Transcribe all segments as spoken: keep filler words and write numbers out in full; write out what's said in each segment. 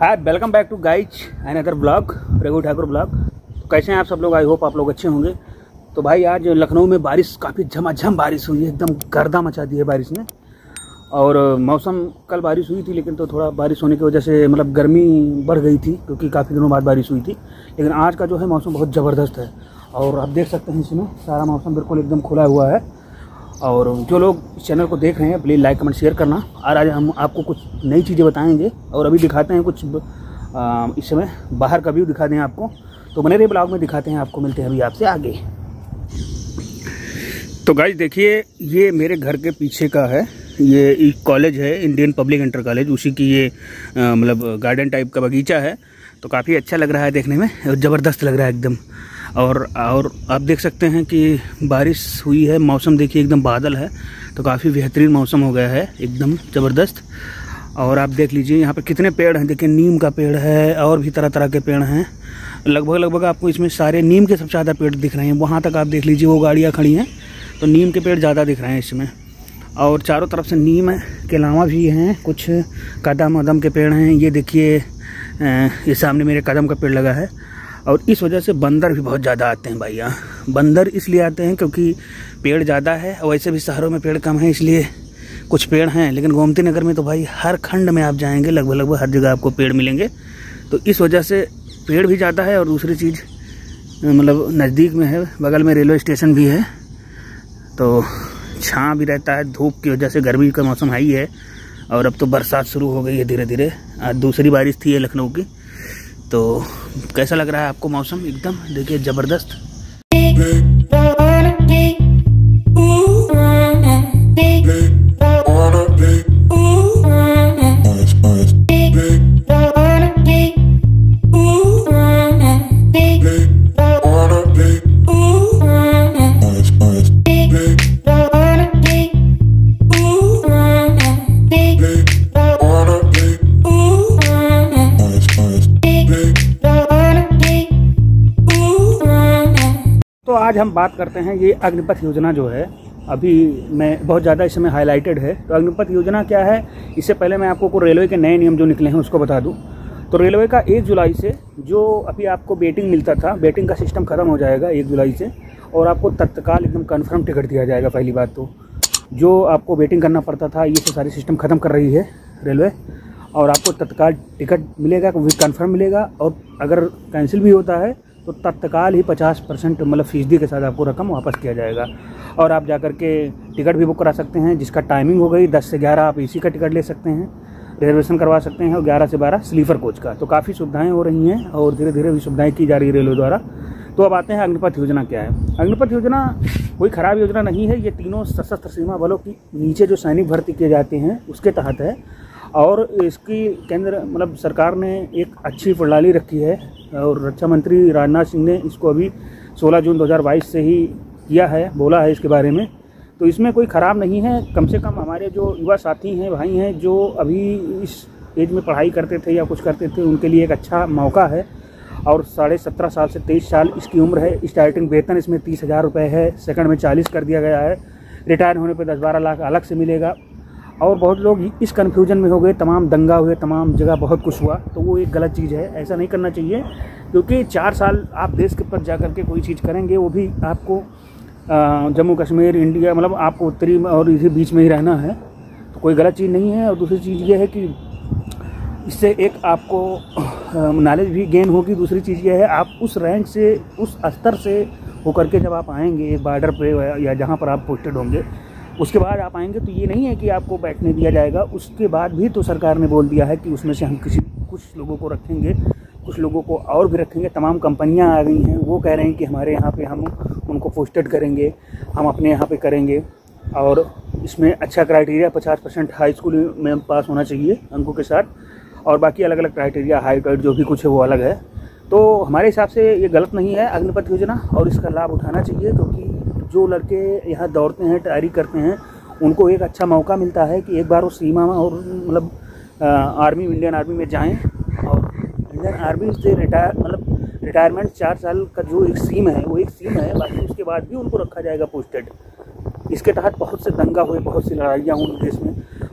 Hi, welcome back to guys and other blog, Raghu Thakur blog. कैसे हैं आप सब लोग? आई होप आप लोग अच्छे होंगे। तो भाई आज लखनऊ में बारिश, काफ़ी झमाझम बारिश हुई है, एकदम गर्दा मचा दी है बारिश ने। और मौसम, कल बारिश हुई थी लेकिन तो थोड़ा बारिश होने की वजह से मतलब गर्मी बढ़ गई थी क्योंकि काफ़ी दिनों बाद बारिश हुई थी। लेकिन आज का जो है मौसम बहुत ज़बरदस्त है और आप देख सकते हैं इसमें सारा मौसम बिल्कुल एकदम खुला हुआ है। और जो लोग इस चैनल को देख रहे हैं प्लीज़ लाइक कमेंट शेयर करना। और आज हम आपको कुछ नई चीज़ें बताएंगे और अभी दिखाते हैं कुछ आ, इस समय बाहर का व्यू दिखा दें आपको। तो बने रहिए ब्लॉग में, दिखाते हैं आपको। मिलते हैं अभी आपसे आगे। तो गाइस देखिए, ये मेरे घर के पीछे का है, ये एक कॉलेज है, इंडियन पब्लिक इंटर कॉलेज। उसी की ये मतलब गार्डन टाइप का बगीचा है। तो काफ़ी अच्छा लग रहा है देखने में और ज़बरदस्त लग रहा है एकदम। और और आप देख सकते हैं कि बारिश हुई है, मौसम देखिए एकदम बादल है, तो काफ़ी बेहतरीन मौसम हो गया है, एकदम ज़बरदस्त। और आप देख लीजिए यहाँ पे कितने पेड़ हैं, देखिए नीम का पेड़ है और भी तरह तरह के पेड़ हैं। लगभग लगभग आपको इसमें सारे नीम के सबसे ज़्यादा पेड़ दिख रहे हैं। वहाँ तक आप देख लीजिए, वो गाड़ियाँ खड़ी हैं तो नीम के पेड़ ज़्यादा दिख रहे हैं इसमें। और चारों तरफ से नीम के अलावा भी हैं कुछ कदम वदम के पेड़ हैं। ये देखिए, ये सामने मेरे कदम का पेड़ लगा है। और इस वजह से बंदर भी बहुत ज़्यादा आते हैं भाई यहाँ। बंदर इसलिए आते हैं क्योंकि पेड़ ज़्यादा है, और वैसे भी शहरों में पेड़ कम है इसलिए कुछ पेड़ हैं। लेकिन गोमती नगर में तो भाई हर खंड में आप जाएंगे लगभग लगभग हर जगह आपको पेड़ मिलेंगे। तो इस वजह से पेड़ भी ज़्यादा है। और दूसरी चीज़ मतलब नज़दीक में है, बगल में रेलवे स्टेशन भी है, तो छाँव भी रहता है। धूप की वजह से गर्मी का मौसम है ही है। और अब तो बरसात शुरू हो गई है धीरे धीरे। आज दूसरी बारिश थी है लखनऊ की। तो कैसा लग रहा है आपको मौसम? एकदम देखिए ज़बरदस्त। तो आज हम बात करते हैं, ये अग्निपथ योजना जो है अभी मैं बहुत ज़्यादा इस समय हाईलाइटेड है। तो अग्निपथ योजना क्या है? इससे पहले मैं आपको रेलवे के नए नियम जो निकले हैं उसको बता दूं। तो रेलवे का एक जुलाई से जो अभी आपको वेटिंग मिलता था, वेटिंग का सिस्टम ख़त्म हो जाएगा एक जुलाई से, और आपको तत्काल एकदम कन्फर्म टिकट दिया जाएगा। पहली बात तो जो आपको वेटिंग करना पड़ता था, ये सारी सिस्टम ख़त्म कर रही है रेलवे, और आपको तत्काल टिकट मिलेगा, कन्फर्म मिलेगा। और अगर कैंसिल भी होता है तो तत्काल ही पचास परसेंट मतलब फीसदी के साथ आपको रकम वापस किया जाएगा। और आप जाकर के टिकट भी बुक करा सकते हैं, जिसका टाइमिंग हो गई दस से ग्यारह आप एसी का टिकट ले सकते हैं, रिजर्वेशन करवा सकते हैं, और ग्यारह से बारह स्लीपर कोच का। तो काफ़ी सुविधाएं हो रही हैं और धीरे धीरे भी सुविधाएं की जा रही है रेलवे द्वारा। तो अब आते हैं अग्निपथ योजना क्या है। अग्निपथ योजना कोई ख़राब योजना नहीं है। ये तीनों सशस्त्र सीमा बलों की नीचे जो सैनिक भर्ती किए जाते हैं उसके तहत है। और इसकी केंद्र मतलब सरकार ने एक अच्छी प्रणाली रखी है, और रक्षा मंत्री राजनाथ सिंह ने इसको अभी सोलह जून दो हज़ार बाईस से ही किया है, बोला है इसके बारे में। तो इसमें कोई ख़राब नहीं है। कम से कम हमारे जो युवा साथी हैं, भाई हैं, जो अभी इस एज में पढ़ाई करते थे या कुछ करते थे, उनके लिए एक अच्छा मौका है। और साढ़े सत्रह साल से तेईस साल इसकी उम्र है। स्टार्टिंग वेतन इसमें तीस हज़ार रुपये है, सेकंड में चालीस कर दिया गया है। रिटायर होने पर दस बारह लाख अलग से मिलेगा। और बहुत लोग इस कन्फ्यूजन में हो गए, तमाम दंगा हुए, तमाम जगह बहुत कुछ हुआ, तो वो एक गलत चीज़ है। ऐसा नहीं करना चाहिए, क्योंकि चार साल आप देश के ऊपर जा कर के कोई चीज़ करेंगे, वो भी आपको जम्मू कश्मीर, इंडिया, मतलब आपको उत्तरी और इसी बीच में ही रहना है, तो कोई गलत चीज़ नहीं है। और दूसरी चीज़ ये है कि इससे एक आपको नॉलेज भी गेन होगी। दूसरी चीज़ ये है, आप उस रैंक से, उस स्तर से होकर के जब आप आएंगे एक बॉर्डर पे या जहाँ पर आप पोस्टेड होंगे, उसके बाद आप आएंगे, तो ये नहीं है कि आपको बैठने दिया जाएगा। उसके बाद भी तो सरकार ने बोल दिया है कि उसमें से हम किसी कुछ लोगों को रखेंगे, कुछ लोगों को और भी रखेंगे। तमाम कंपनियां आ गई हैं, वो कह रहे हैं कि हमारे यहाँ पे हम उनको पोस्टेड करेंगे, हम अपने यहाँ पे करेंगे। और इसमें अच्छा क्राइटेरिया पचास परसेंट हाई स्कूल में पास होना चाहिए अंकों के साथ, और बाकी अलग अलग क्राइटेरिया हाइट वाइट जो भी कुछ है वो अलग है। तो हमारे हिसाब से ये गलत नहीं है अग्निपथ योजना, और इसका लाभ उठाना चाहिए। क्योंकि जो लड़के यहाँ दौड़ते हैं, तैयारी करते हैं, उनको एक अच्छा मौका मिलता है कि एक बार वो सीमा में और मतलब आर्मी, इंडियन आर्मी में जाएं। और इंडियन आर्मी से रिटायर मतलब रिटायरमेंट चार साल का जो एक सीम है, वो एक सीम है, बाकी उसके बाद भी उनको रखा जाएगा पोस्टेड। इसके तहत बहुत से दंगा हुए, बहुत सी लड़ाइयाँ हुई देश में,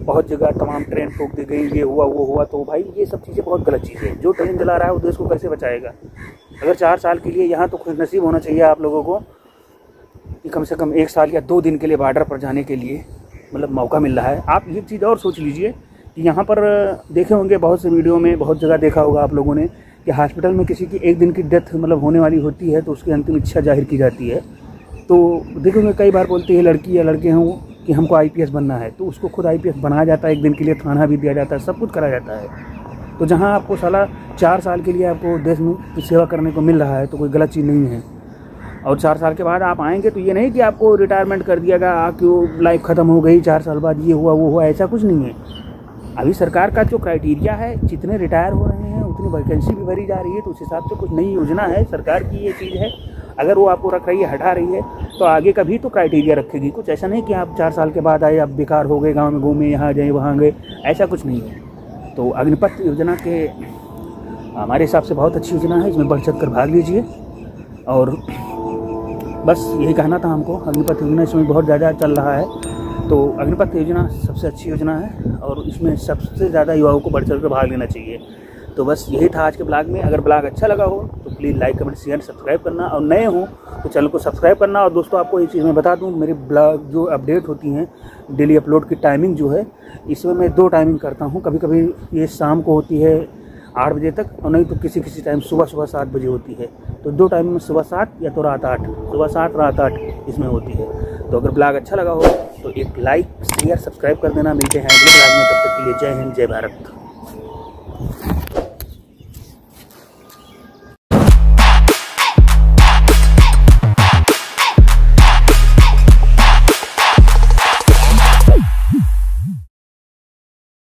बहुत जगह तमाम ट्रेन ठोक दी गई, ये हुआ वो हुआ। तो भाई ये सब चीज़ें बहुत गलत चीज़ है। जो ट्रेन चला रहा है वो देश को कैसे बचाएगा? अगर चार साल के लिए यहाँ तो खुशनसीब होना चाहिए आप लोगों को कि कम से कम एक साल या दो दिन के लिए बॉर्डर पर जाने के लिए मतलब मौका मिल रहा है। आप ये चीज़ और सोच लीजिए कि यहाँ पर देखे होंगे बहुत से वीडियो में, बहुत जगह देखा होगा आप लोगों ने कि हॉस्पिटल में किसी की एक दिन की डेथ मतलब होने वाली होती है तो उसकी अंतिम इच्छा जाहिर की जाती है। तो देखोगे कई बार बोलती है लड़की या लड़के हों कि हमको आई पी एस बनना है, तो उसको खुद आई पी एस बनाया जाता है, एक दिन के लिए थाना भी दिया जाता है, सब कुछ करा जाता है। तो जहाँ आपको साला चार साल के लिए आपको देश में सेवा करने को मिल रहा है तो कोई गलत चीज़ नहीं है। और चार साल के बाद आप आएंगे तो ये नहीं कि आपको रिटायरमेंट कर दिया गया, आपकी लाइफ ख़त्म हो गई, चार साल बाद ये हुआ वो हुआ, ऐसा कुछ नहीं है। अभी सरकार का जो क्राइटेरिया है, जितने रिटायर हो रहे हैं उतनी वैकेंसी भी भरी जा रही है, तो उस हिसाब से कुछ नई योजना है सरकार की। ये चीज़ है, अगर वो आपको रख रही है, हटा रही है, तो आगे का भी तो क्राइटेरिया रखेगी। कुछ ऐसा नहीं कि आप चार साल के बाद आए, आप बेकार हो गए, गाँव में घूमे, यहाँ गए वहाँ गए, ऐसा कुछ नहीं है। तो अग्निपथ योजना के हमारे हिसाब से बहुत अच्छी योजना है, इसमें बढ़ चढ़ कर भाग लीजिए। और बस यही कहना था हमको, अग्निपथ योजना इसमें बहुत ज़्यादा चल रहा है, तो अग्निपथ योजना सबसे अच्छी योजना है और इसमें सबसे ज़्यादा युवाओं को बढ़ चढ़ कर भाग लेना चाहिए। तो बस यही था आज के ब्लॉग में। अगर ब्लॉग अच्छा लगा हो तो please like comment share subscribe करना, और नए हो तो चैनल को सब्सक्राइब करना। और दोस्तों आपको एक चीज़ मैं बता दूं, मेरे ब्लॉग जो अपडेट होती हैं डेली अपलोड की टाइमिंग जो है, इसमें मैं दो टाइमिंग करता हूँ। कभी कभी ये शाम को होती है आठ बजे तक, और नहीं तो किसी किसी टाइम सुबह सुबह सात बजे होती है। तो दो टाइम में सुबह सात या तो रात आठ, सुबह सात रात आठ इसमें होती है। तो अगर ब्लॉग अच्छा लगा हो तो एक लाइक शेयर सब्सक्राइब कर देना। मिलते हैं अगले ब्लॉग में, तब तक के लिए जय हिंद जय भारत।